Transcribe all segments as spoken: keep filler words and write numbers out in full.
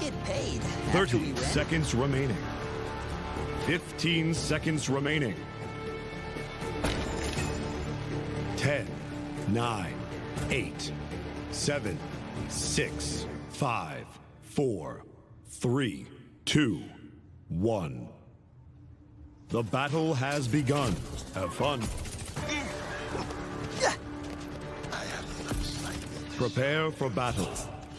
get paid. thirty seconds remaining. fifteen seconds remaining. ten, nine, eight, seven, six, five, four, three, two, one. The battle has begun. Have fun. Prepare for battle.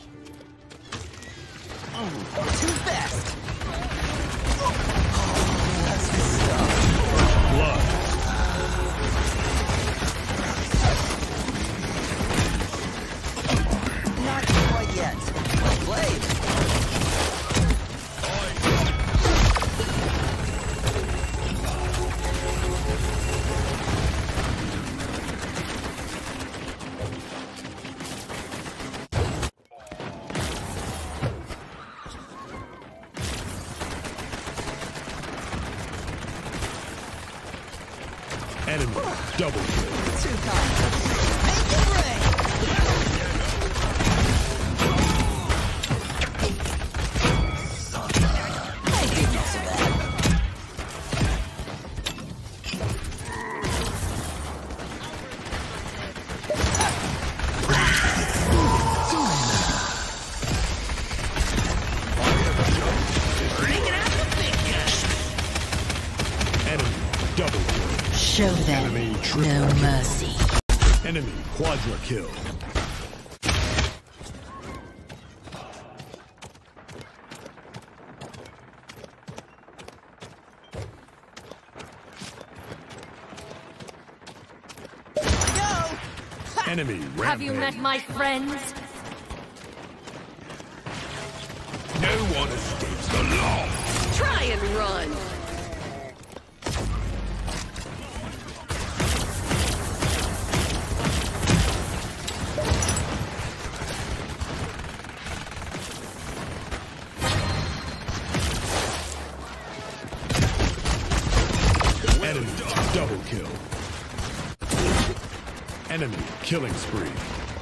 Too fast. Blood. Not quite yet. Well played. Enemy double kill. Two times. Make it rain. Hey, did not so bad. Bringing out the big guns. Enemy double kill. Show them Enemy no triple. mercy. Enemy quadra kill. Enemy rampage. Have you met my friends? No one escapes the law. Try and run. Enemy double kill. Enemy killing spree.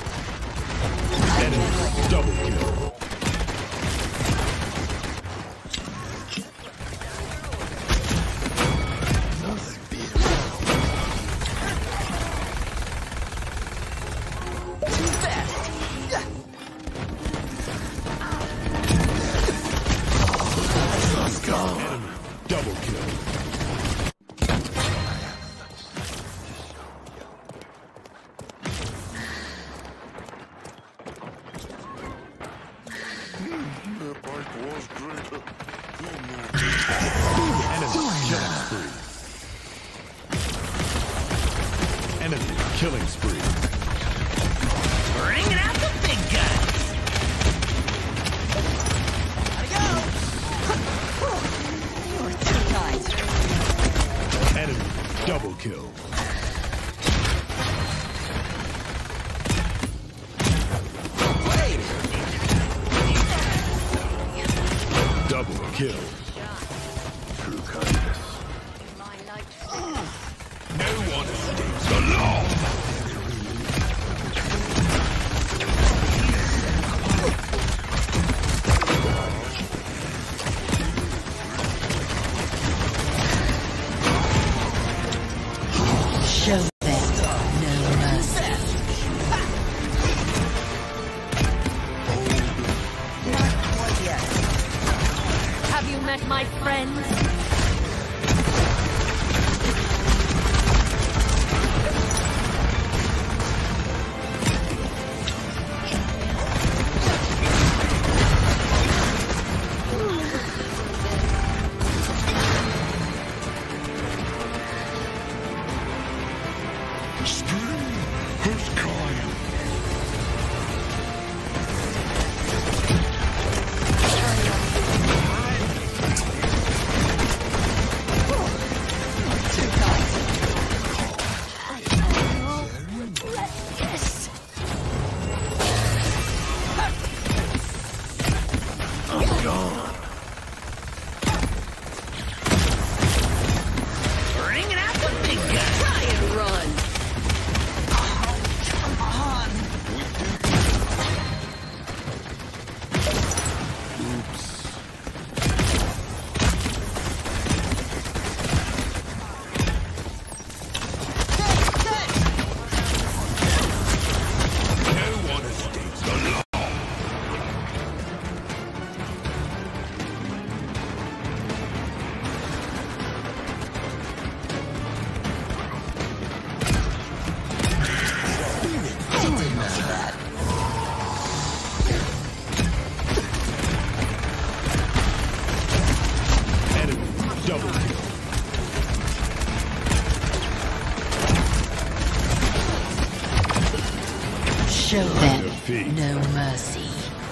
Enemy double kill. Too fast. Let's go. Enemy double kill. Enemy killing spree. Bringing out the big guns. Gotta go. You're too kind. Enemy double kill. Well played. Double kill. True kindness. No one escapes the law. Show them no mercy. Not quite yet. Have you met my friends? Double kill. Show them Defeat. no mercy.